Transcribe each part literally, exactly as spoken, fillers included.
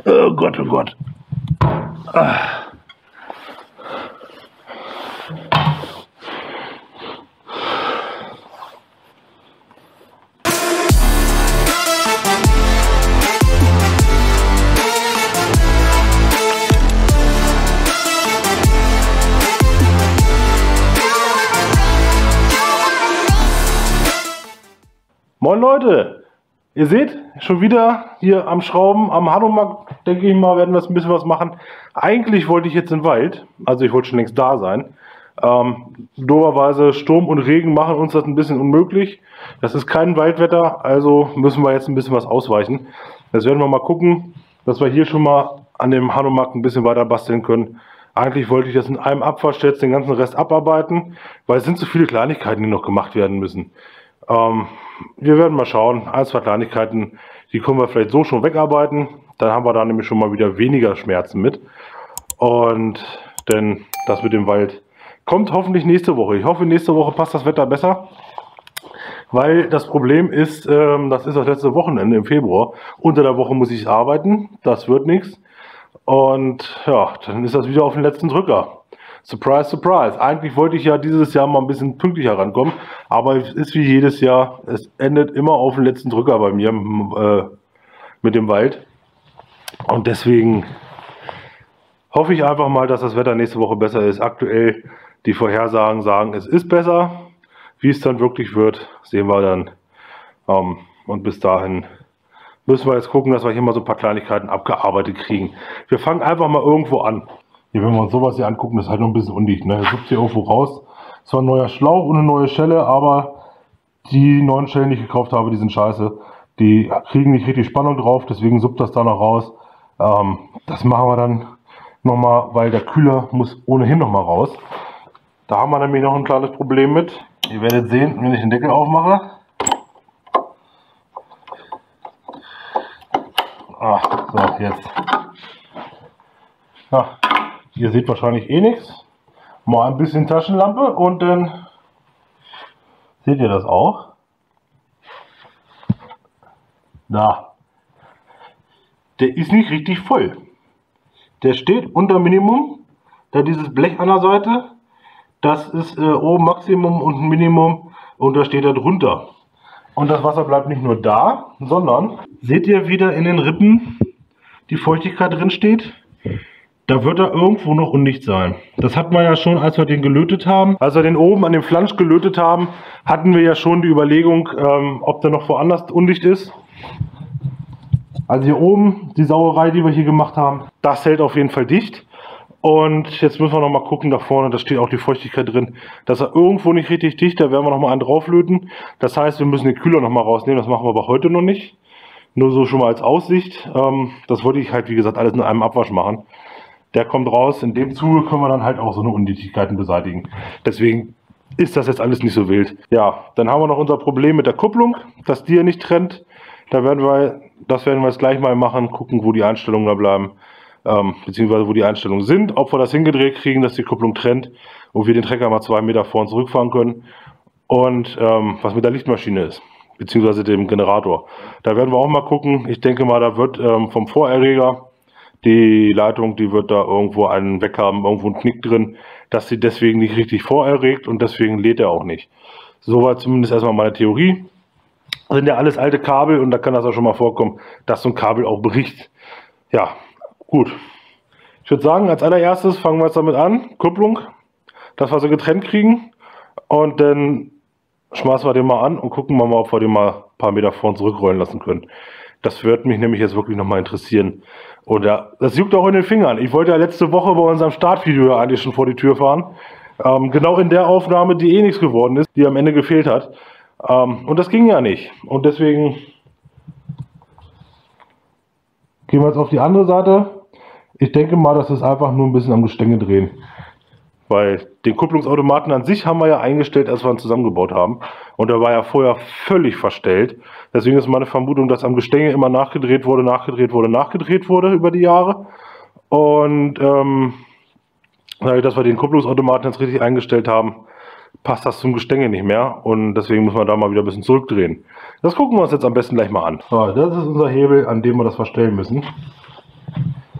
Oh Gott, oh Gott. Ah. Moin Leute, ihr seht, schon wieder hier am Schrauben, am Hanomag, denke ich mal, werden wir ein bisschen was machen. Eigentlich wollte ich jetzt in den Wald, also ich wollte schon längst da sein. Ähm, doberweise Sturm und Regen machen uns das ein bisschen unmöglich. Das ist kein Waldwetter, also müssen wir jetzt ein bisschen was ausweichen. Jetzt werden wir mal gucken, dass wir hier schon mal an dem Hanomag ein bisschen weiter basteln können. Eigentlich wollte ich das in einem Abwasch jetzt den ganzen Rest abarbeiten, weil es sind so viele Kleinigkeiten, die noch gemacht werden müssen. Ähm, wir werden mal schauen, ein, zwei Kleinigkeiten, die können wir vielleicht so schon wegarbeiten, dann haben wir da nämlich schon mal wieder weniger Schmerzen mit. Und denn das mit dem Wald kommt hoffentlich nächste Woche. Ich hoffe, nächste Woche passt das Wetter besser, weil das Problem ist, ähm, das ist das letzte Wochenende im Februar. Unter der Woche muss ich arbeiten, das wird nichts. Und ja, dann ist das wieder auf den letzten Drücker. Surprise, surprise. Eigentlich wollte ich ja dieses Jahr mal ein bisschen pünktlicher rankommen, aber es ist wie jedes Jahr, es endet immer auf den letzten Drücker bei mir äh, mit dem Wald. Und deswegen hoffe ich einfach mal, dass das Wetter nächste Woche besser ist. Aktuell die Vorhersagen sagen, es ist besser. Wie es dann wirklich wird, sehen wir dann. Ähm, und bis dahin müssen wir jetzt gucken, dass wir hier mal so ein paar Kleinigkeiten abgearbeitet kriegen. Wir fangen einfach mal irgendwo an. Hier, wenn wir uns sowas hier angucken, das ist halt noch ein bisschen undicht. Ne? Jetzt hüpft hier irgendwo raus. Zwar ein neuer Schlauch und eine neue Schelle, aber die neuen Schellen, die ich gekauft habe, die sind scheiße. Die kriegen nicht richtig Spannung drauf, deswegen suppt das da noch raus. Ähm, das machen wir dann nochmal, weil der Kühler muss ohnehin nochmal raus. Da haben wir nämlich noch ein kleines Problem mit. Ihr werdet sehen, wenn ich den Deckel aufmache. Ah, so, jetzt. Ja. Ihr seht wahrscheinlich eh nichts. Mal ein bisschen Taschenlampe und dann seht ihr das auch. Da. Der ist nicht richtig voll. Der steht unter Minimum. Da dieses Blech an der Seite, das ist äh, oben Maximum und Minimum und da steht er drunter. Und das Wasser bleibt nicht nur da, sondern seht ihr wieder in den Rippen die Feuchtigkeit drin steht? Da wird er irgendwo noch undicht sein. Das hatten wir ja schon, als wir den gelötet haben. Als wir den oben an dem Flansch gelötet haben, hatten wir ja schon die Überlegung, ähm, ob der noch woanders undicht ist. Also hier oben, die Sauerei, die wir hier gemacht haben, das hält auf jeden Fall dicht. Und jetzt müssen wir noch mal gucken, da vorne, da steht auch die Feuchtigkeit drin, dass er irgendwo nicht richtig dicht, da werden wir noch mal einen drauflöten. Das heißt, wir müssen den Kühler noch mal rausnehmen, das machen wir aber heute noch nicht. Nur so schon mal als Aussicht. Ähm, das wollte ich halt, wie gesagt, alles in einem Abwasch machen. Der kommt raus, in dem Zuge können wir dann halt auch so eine Undichtigkeiten beseitigen. Deswegen ist das jetzt alles nicht so wild. Ja, dann haben wir noch unser Problem mit der Kupplung, dass die ja nicht trennt. Da werden wir, das werden wir jetzt gleich mal machen, gucken, wo die Einstellungen da bleiben, ähm, beziehungsweise wo die Einstellungen sind, ob wir das hingedreht kriegen, dass die Kupplung trennt und wir den Trecker mal zwei Meter vor und zurückfahren können. Und ähm, was mit der Lichtmaschine ist, beziehungsweise dem Generator. Da werden wir auch mal gucken. Ich denke mal, da wird ähm, vom Vorerreger die Leitung, die wird da irgendwo einen weg haben, irgendwo einen Knick drin, dass sie deswegen nicht richtig vorerregt und deswegen lädt er auch nicht. Soweit zumindest erstmal meine Theorie. Das sind ja alles alte Kabel und da kann das auch schon mal vorkommen, dass so ein Kabel auch bricht. Ja, gut. Ich würde sagen, als allererstes fangen wir jetzt damit an, Kupplung, dass wir sie getrennt kriegen und dann schmeißen wir den mal an und gucken wir mal, ob wir den mal ein paar Meter vor und zurückrollen lassen können. Das wird mich nämlich jetzt wirklich nochmal interessieren. Und ja, das juckt auch in den Fingern. Ich wollte ja letzte Woche bei unserem Startvideo eigentlich schon vor die Tür fahren. Ähm, genau in der Aufnahme, die eh nichts geworden ist, die am Ende gefehlt hat. Ähm, und das ging ja nicht. Und deswegen gehen wir jetzt auf die andere Seite. Ich denke mal, das ist einfach nur ein bisschen am Gestänge drehen. Weil den Kupplungsautomaten an sich haben wir ja eingestellt, als wir ihn zusammengebaut haben. Und der war ja vorher völlig verstellt. Deswegen ist meine Vermutung, dass am Gestänge immer nachgedreht wurde, nachgedreht wurde, nachgedreht wurde über die Jahre. Und ähm, dadurch, dass wir den Kupplungsautomaten jetzt richtig eingestellt haben, passt das zum Gestänge nicht mehr. Und deswegen müssen wir da mal wieder ein bisschen zurückdrehen. Das gucken wir uns jetzt am besten gleich mal an. So, das ist unser Hebel, an dem wir das verstellen müssen.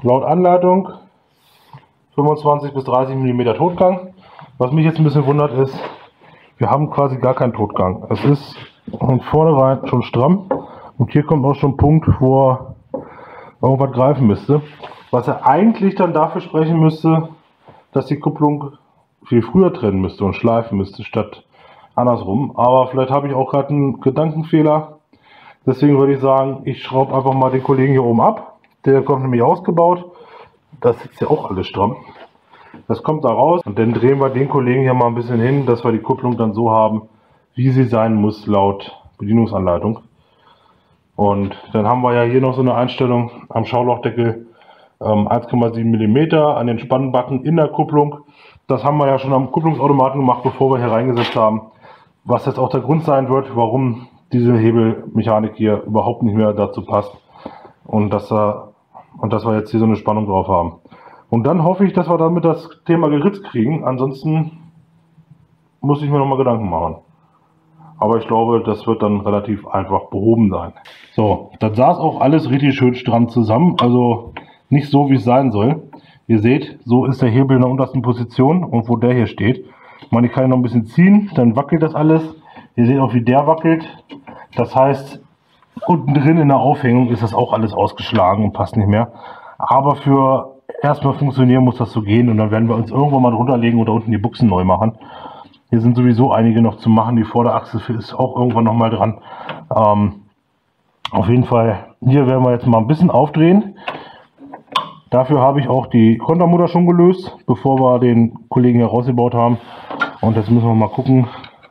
laut Anleitung fünfundzwanzig bis dreißig Millimeter Totgang. Was mich jetzt ein bisschen wundert ist, wir haben quasi gar keinen Totgang. Es ist von vornherein schon stramm und hier kommt auch schon ein Punkt, wo er irgendwas greifen müsste. Was er eigentlich dann dafür sprechen müsste, dass die Kupplung viel früher trennen müsste und schleifen müsste, statt andersrum. Aber vielleicht habe ich auch gerade einen Gedankenfehler. Deswegen würde ich sagen, ich schraube einfach mal den Kollegen hier oben ab. Der kommt nämlich ausgebaut. Das sitzt ja auch alles stramm. Das kommt da raus und dann drehen wir den Kollegen hier mal ein bisschen hin, dass wir die Kupplung dann so haben, wie sie sein muss laut Bedienungsanleitung. Und dann haben wir ja hier noch so eine Einstellung am Schaulochdeckel, ähm, eins Komma sieben Millimeter an den Spannbacken in der Kupplung. Das haben wir ja schon am Kupplungsautomaten gemacht, bevor wir hier reingesetzt haben. Was jetzt auch der Grund sein wird, warum diese Hebelmechanik hier überhaupt nicht mehr dazu passt. Und dass, er, und dass wir jetzt hier so eine Spannung drauf haben. Und dann hoffe ich, dass wir damit das Thema geritzt kriegen. Ansonsten muss ich mir noch mal Gedanken machen. Aber ich glaube, das wird dann relativ einfach behoben sein. So, dann saß auch alles richtig schön stramm zusammen. Also nicht so, wie es sein soll. Ihr seht, so ist der Hebel in der untersten Position und wo der hier steht. Ich meine, ich kann ihn noch ein bisschen ziehen, dann wackelt das alles. Ihr seht auch, wie der wackelt. Das heißt, unten drin in der Aufhängung ist das auch alles ausgeschlagen und passt nicht mehr. Aber für erstmal funktionieren muss das so gehen und dann werden wir uns irgendwann mal drunter legen oder unten die Buchsen neu machen. Hier sind sowieso einige noch zu machen. Die Vorderachse ist auch irgendwann noch mal dran. Ähm, auf jeden Fall, hier werden wir jetzt mal ein bisschen aufdrehen. Dafür habe ich auch die Kontermutter schon gelöst, bevor wir den Kollegen hier rausgebaut haben. Und jetzt müssen wir mal gucken.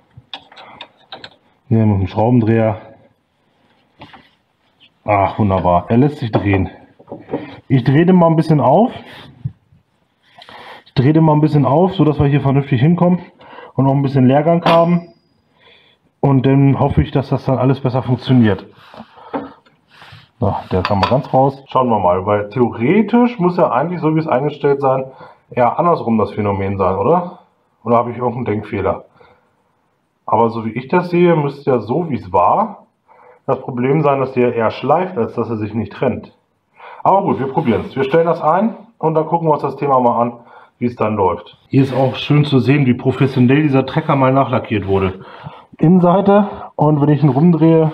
Hier mit dem Schraubendreher. Ach, wunderbar. Er lässt sich drehen. Ich drehe den mal ein bisschen auf. Ich drehe den mal ein bisschen auf, sodass wir hier vernünftig hinkommen und noch ein bisschen Leergang haben. Und dann hoffe ich, dass das dann alles besser funktioniert. So, der kann mal ganz raus. Schauen wir mal, weil theoretisch muss ja eigentlich, so wie es eingestellt sein, eher andersrum das Phänomen sein, oder? Oder habe ich irgendeinen Denkfehler? Aber so wie ich das sehe, müsste ja so wie es war das Problem sein, dass der eher schleift, als dass er sich nicht trennt. Aber gut, wir probieren es. Wir stellen das ein und dann gucken wir uns das Thema mal an, wie es dann läuft. Hier ist auch schön zu sehen, wie professionell dieser Trecker mal nachlackiert wurde. Innenseite, und wenn ich ihn rumdrehe,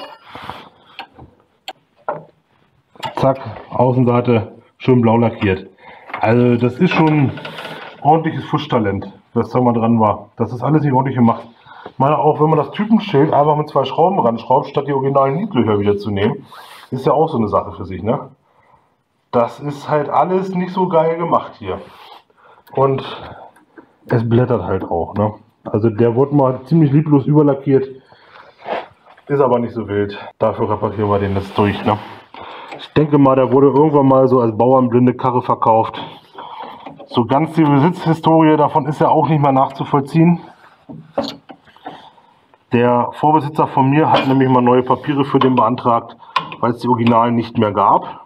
zack, Außenseite schön blau lackiert. Also das ist schon ordentliches Fuschtalent, was da mal dran war. Das ist alles nicht ordentlich gemacht. Ich meine, auch wenn man das Typenschild einfach mit zwei Schrauben ranschraubt, statt die originalen Nietlöcher wieder zu nehmen, ist ja auch so eine Sache für sich, ne? Das ist halt alles nicht so geil gemacht hier. Und es blättert halt auch, ne? Also der wurde mal ziemlich lieblos überlackiert, ist aber nicht so wild. Dafür reparieren wir den jetzt durch, ne? Ich denke mal, der wurde irgendwann mal so als bauernblinde Karre verkauft. So ganz die Besitzhistorie davon ist ja auch nicht mehr nachzuvollziehen. Der Vorbesitzer von mir hat nämlich mal neue Papiere für den beantragt, weil es die Originalen nicht mehr gab.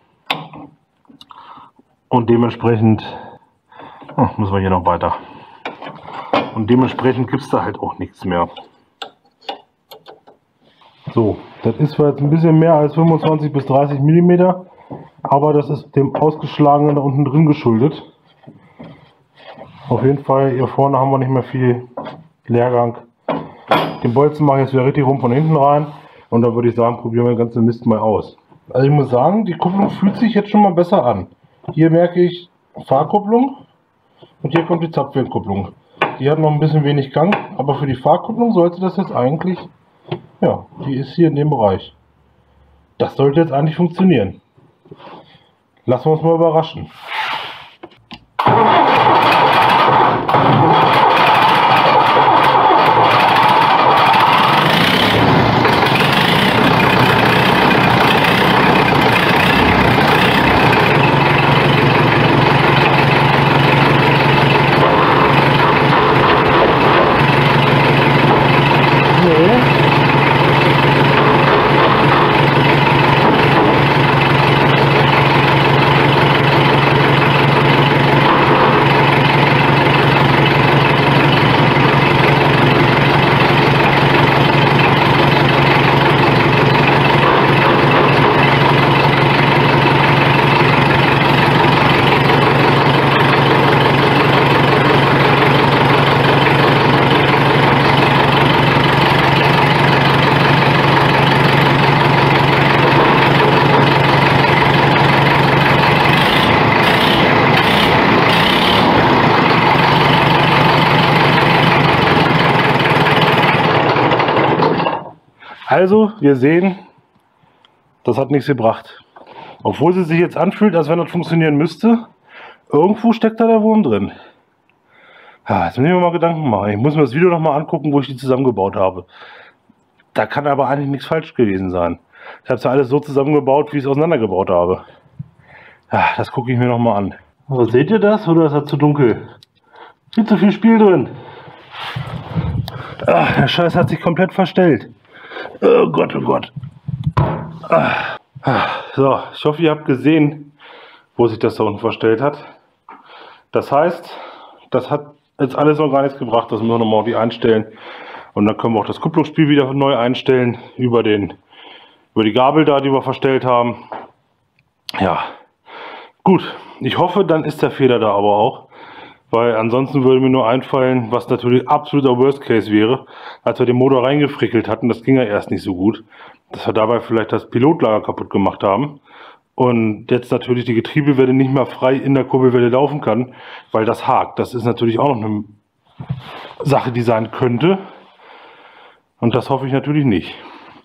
Und dementsprechend oh, müssen wir hier noch weiter. Und dementsprechend gibt es da halt auch nichts mehr. So, das ist zwar jetzt ein bisschen mehr als fünfundzwanzig bis dreißig Millimeter, aber das ist dem Ausgeschlagenen da unten drin geschuldet. Auf jeden Fall, hier vorne haben wir nicht mehr viel Leergang. Den Bolzen mache ich jetzt wieder richtig rum von hinten rein und da würde ich sagen, probieren wir den ganzen Mist mal aus. Also ich muss sagen, die Kupplung fühlt sich jetzt schon mal besser an. Hier merke ich Fahrkupplung und hier kommt die Zapfwellenkupplung. Die hat noch ein bisschen wenig Gang, aber für die Fahrkupplung sollte das jetzt eigentlich, ja, die ist hier in dem Bereich. Das sollte jetzt eigentlich funktionieren. Lassen wir uns mal überraschen. Also, wir sehen, das hat nichts gebracht. Obwohl sie sich jetzt anfühlt, als wenn das funktionieren müsste. Irgendwo steckt da der Wurm drin. Ja, jetzt muss ich mir mal Gedanken machen. Ich muss mir das Video nochmal angucken, wo ich die zusammengebaut habe. Da kann aber eigentlich nichts falsch gewesen sein. Ich habe es ja alles so zusammengebaut, wie ich es auseinandergebaut habe. Ja, das gucke ich mir nochmal an. So, seht ihr das? Oder ist das zu dunkel? Viel zu viel Spiel drin. Ach, der Scheiß hat sich komplett verstellt. Oh Gott, oh Gott. Ah. So, ich hoffe, ihr habt gesehen, wo sich das da unten verstellt hat. Das heißt, das hat jetzt alles noch gar nichts gebracht. Das müssen wir nochmal die einstellen. Und dann können wir auch das Kupplungsspiel wieder neu einstellen über, den, über die Gabel da, die wir verstellt haben. Ja, gut. Ich hoffe, dann ist der Fehler da aber auch. Weil ansonsten würde mir nur einfallen, was natürlich absoluter Worst Case wäre, als wir den Motor reingefrickelt hatten. Das ging ja erst nicht so gut. Dass wir dabei vielleicht das Pilotlager kaputt gemacht haben und jetzt natürlich die Getriebewelle nicht mehr frei in der Kurbelwelle laufen kann, weil das hakt. Das ist natürlich auch noch eine Sache, die sein könnte und das hoffe ich natürlich nicht.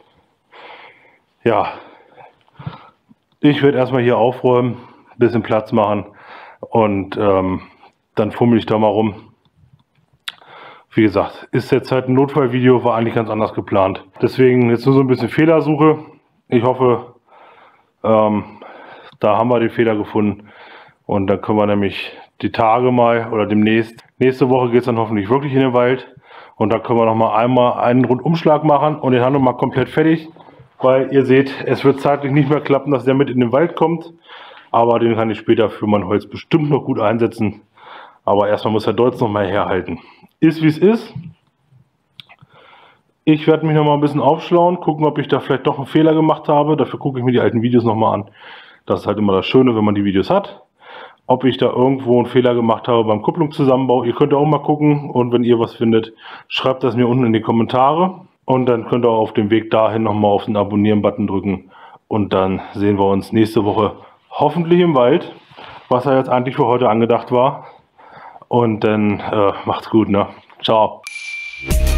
Ja, ich werde erstmal hier aufräumen, ein bisschen Platz machen und ähm, dann fummel ich da mal rum. Wie gesagt, ist jetzt halt ein Notfallvideo, war eigentlich ganz anders geplant. Deswegen jetzt nur so ein bisschen Fehlersuche. Ich hoffe, ähm, da haben wir den Fehler gefunden. Und dann können wir nämlich die Tage mal oder demnächst, nächste Woche geht es dann hoffentlich wirklich in den Wald. Und dann können wir noch mal einmal einen Rundumschlag machen und den haben wir mal komplett fertig. Weil ihr seht, es wird zeitlich nicht mehr klappen, dass der mit in den Wald kommt. Aber den kann ich später für mein Holz bestimmt noch gut einsetzen. Aber erstmal muss der Deutz noch mal herhalten. Ist wie es ist. Ich werde mich noch mal ein bisschen aufschlauen, gucken, ob ich da vielleicht doch einen Fehler gemacht habe. Dafür gucke ich mir die alten Videos noch mal an. Das ist halt immer das Schöne, wenn man die Videos hat. Ob ich da irgendwo einen Fehler gemacht habe beim Kupplungszusammenbau. Ihr könnt auch mal gucken und wenn ihr was findet, schreibt das mir unten in die Kommentare. Und dann könnt ihr auch auf dem Weg dahin noch mal auf den Abonnieren-Button drücken. Und dann sehen wir uns nächste Woche hoffentlich im Wald, was ja jetzt eigentlich für heute angedacht war. Und dann äh, macht's gut, ne? Ciao.